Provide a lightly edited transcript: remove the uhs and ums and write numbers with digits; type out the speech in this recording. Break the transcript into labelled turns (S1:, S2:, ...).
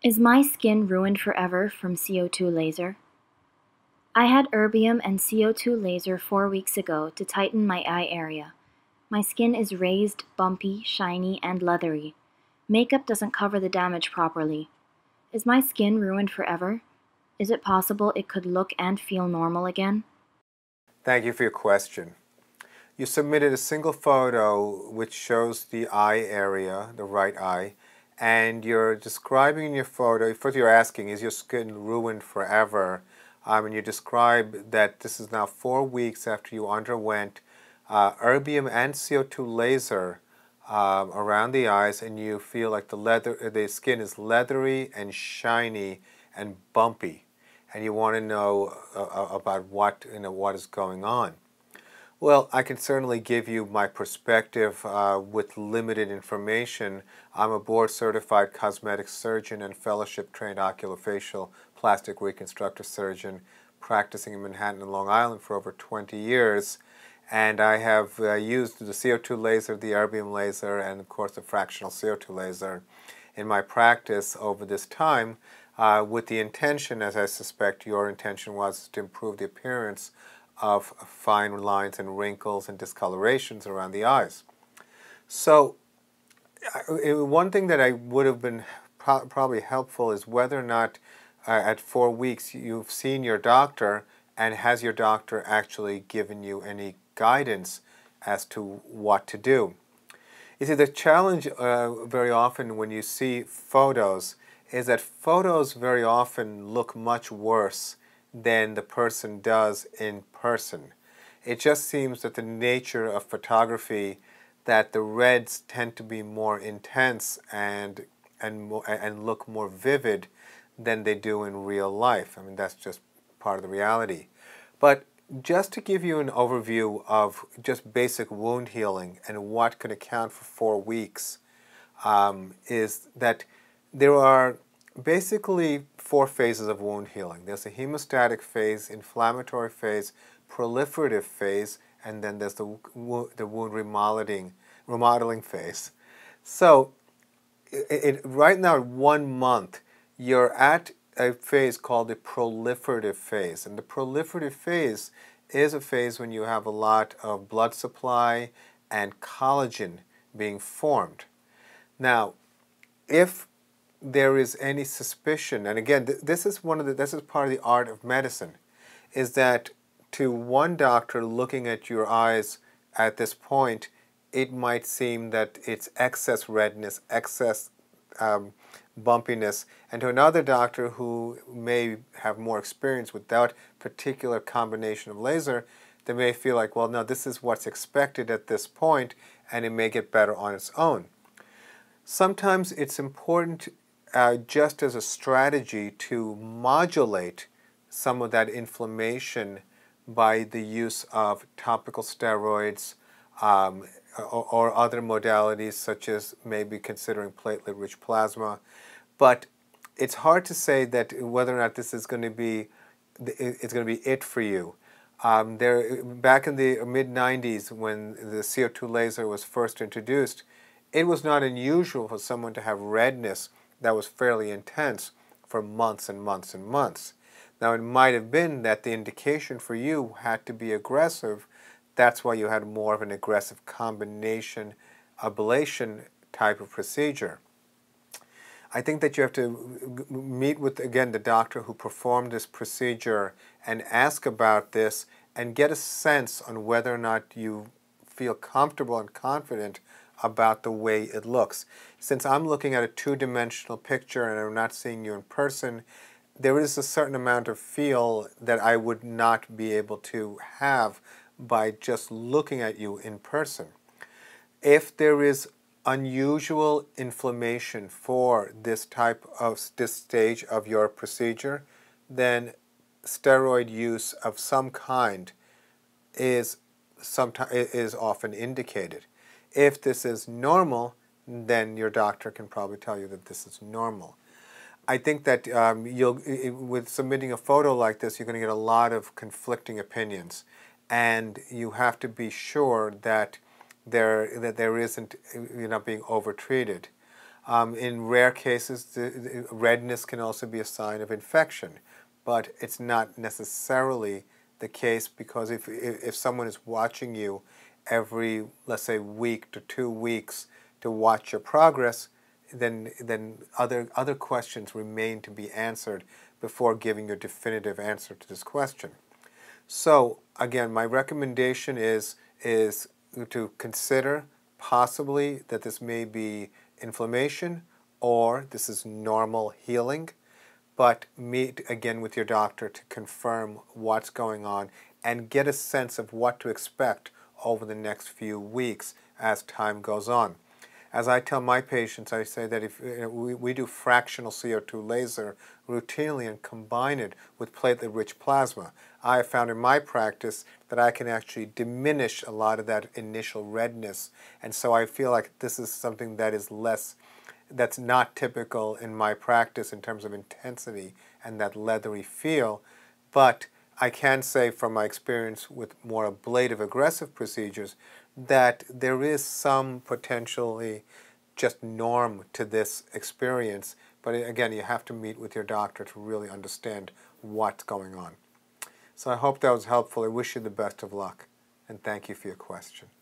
S1: Is my skin ruined forever from CO2 laser? I had erbium and CO2 laser 4 weeks ago to tighten my eye area. My skin is raised, bumpy, shiny, and leathery. Makeup doesn't cover the damage properly. Is my skin ruined forever? Is it possible it could look and feel normal again?
S2: Thank you for your question. You submitted a single photo which shows the eye area, the right eye, and you're describing in your photo, first you're asking, is your skin ruined forever? And you describe that this is now 4 weeks after you underwent erbium and CO2 laser around the eyes, and you feel like the skin is leathery and shiny and bumpy, and you want to know about what is going on. Well, I can certainly give you my perspective with limited information. I'm a board-certified cosmetic surgeon and fellowship-trained oculofacial plastic reconstructive surgeon practicing in Manhattan and Long Island for over 20 years. And I have used the CO2 laser, the erbium laser, and of course the fractional CO2 laser in my practice over this time with the intention, as I suspect your intention was, to improve the appearance of fine lines and wrinkles and discolorations around the eyes. So one thing that I would have been probably helpful is whether or not at 4 weeks you've seen your doctor, and has your doctor actually given you any guidance as to what to do. You see, the challenge very often when you see photos is that photos very often look much worse than the person does in person. It just seems that the nature of photography, that the reds tend to be more intense and look more vivid than they do in real life. I mean, that's just part of the reality. But just to give you an overview of just basic wound healing and what could account for 4 weeks, is that there are basically 4 phases of wound healing. There's a hemostatic phase, inflammatory phase, proliferative phase, and then there's the wound remodeling phase. So right now, 1 month, you're at a phase called the proliferative phase. And the proliferative phase is a phase when you have a lot of blood supply and collagen being formed. Now, if there is any suspicion, and again, this is part of the art of medicine, is that to one doctor looking at your eyes at this point, it might seem that it's excess redness, excess bumpiness, and to another doctor who may have more experience with that particular combination of laser, they may feel like, well, no, this is what's expected at this point, and it may get better on its own. Sometimes it's important just as a strategy to modulate some of that inflammation by the use of topical steroids or other modalities, such as maybe considering platelet-rich plasma. But it's hard to say that whether or not this is going to be it for you. Back in the mid-90s, when the CO2 laser was first introduced, it was not unusual for someone to have redness that was fairly intense for months and months and months. Now, it might have been that the indication for you had to be aggressive. That's why you had more of an aggressive combination ablation type of procedure. I think that you have to meet with, again, the doctor who performed this procedure and ask about this and get a sense on whether or not you feel comfortable and confident about the way it looks. Since I'm looking at a 2-dimensional picture and I'm not seeing you in person, there is a certain amount of feel that I would not be able to have by just looking at you in person. If there is unusual inflammation for this stage of your procedure, then steroid use of some kind is often indicated. If this is normal, then your doctor can probably tell you that this is normal. I think that with submitting a photo like this, you're going to get a lot of conflicting opinions, and you have to be sure that you're not being overtreated. In rare cases, the redness can also be a sign of infection, but it's not necessarily the case, because if someone is watching you every, let's say, week to 2 weeks to watch your progress, then other questions remain to be answered before giving your definitive answer to this question. So again, my recommendation is to consider possibly that this may be inflammation or this is normal healing, but meet again with your doctor to confirm what's going on and get a sense of what to expect over the next few weeks as time goes on. As I tell my patients, I say that if we do fractional CO2 laser routinely and combine it with platelet-rich plasma, I have found in my practice that I can actually diminish a lot of that initial redness. And so I feel like this is something that is that's not typical in my practice in terms of intensity and that leathery feel. But I can say from my experience with more ablative aggressive procedures that there is some potentially just norm to this experience. But again, you have to meet with your doctor to really understand what's going on. So I hope that was helpful. I wish you the best of luck, and thank you for your question.